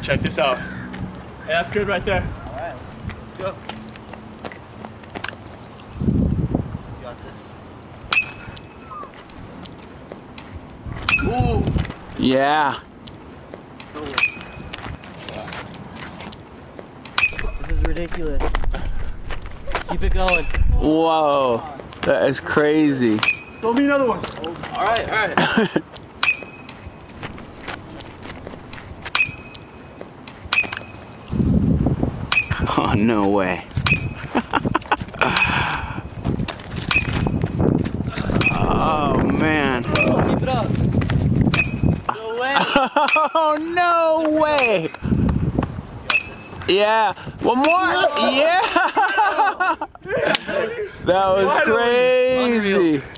check this out. Hey, that's good right there. All right, let's go. You got this. Ooh. Yeah. This is ridiculous. Keep it going. Whoa. That is crazy. Throw me another one. All right, all right. Oh, no way. Oh, man. Keep it up. No way. Oh, no way. Yeah. One more. Yeah. That was crazy.